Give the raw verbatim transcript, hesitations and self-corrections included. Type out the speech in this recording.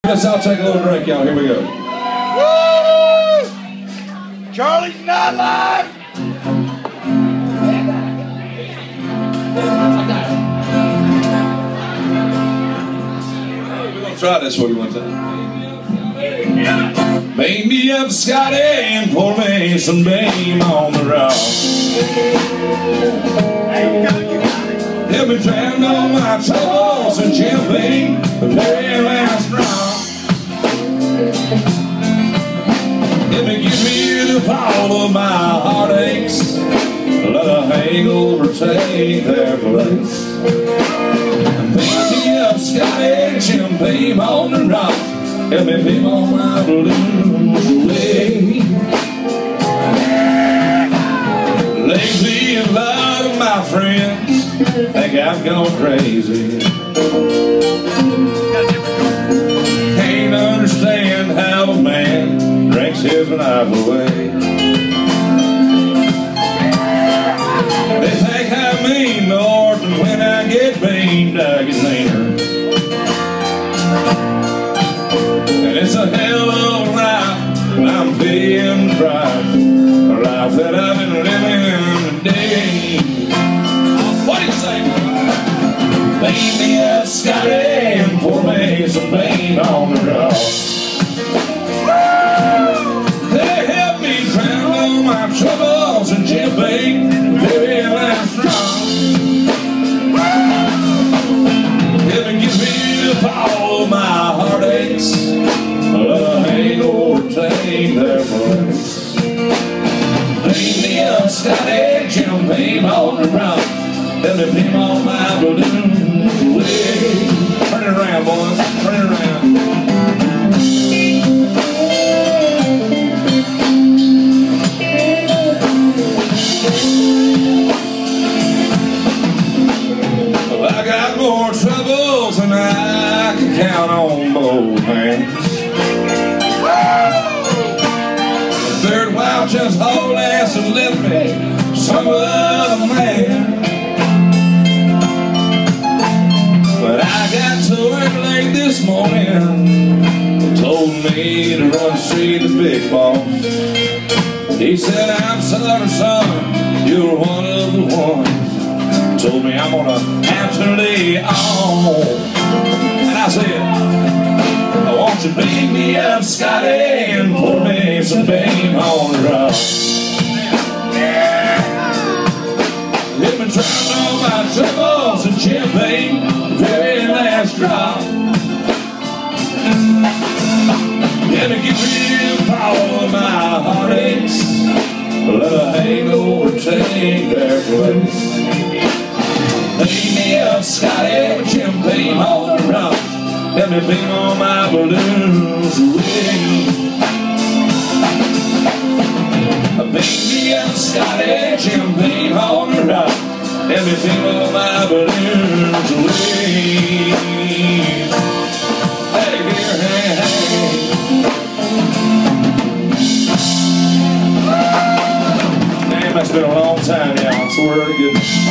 Guess I'll take a little break, y'all. Here we go. Woo! Charlie's not live. We're gonna try this for you one time. Bang me up, Scottie, and pour me some Bame on the rock. Help me drown all my troubles and champagne, the very last drop. Let me give me the fall of my heartaches, let a hangover take their place. Pick me up, Scottie, champagne on the rock. Help me pick all my blues away. Lately, a lot of my friends think I've gone crazy. Can't understand how a man drinks his life away. They think I mean more than when I get beamed, I get leaner. And it's a hell of a life I'm paying the price, a life that I've been living today. What do you say? Bang me up, Scottie, and pour me some Bame on the rock. They help me drown all my troubles and champagne, the very last drop. Help me give me the power of my heartaches, let a hangover take their place. Bang me up, Scottie, champagne on the rock. Let me pin all my balloons away. Turn it around, boys. Turn it around. Well, I got more troubles than I can count on both hands. The third wife just hauled ass and left me some other man. But I got to work late this morning. They told me to run see the big boss. He said, I'm sorry, son, you're one of the ones. Told me I'm gonna have to lay on. And I said, I want you to bang me up, Scottie, and pour me some Bame on the rock. Let me drown all my troubles and champagne, the very last drop. Let me give you the power of my heartaches, let a hangover take their place. Bang me up, Scottie, with champagne on the rock. Let me beam all my balloons away. Bang me up, Scottie, champagne on the rock. Let me beam all my balloons away. Hey, dear, hey, hey. Man, that's been a long time, y'all. I swear to goodness.